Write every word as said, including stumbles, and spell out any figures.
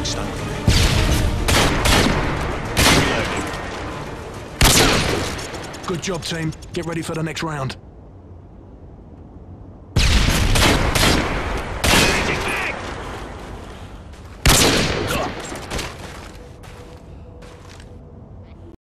stone. Good job, team. Get ready for the next round.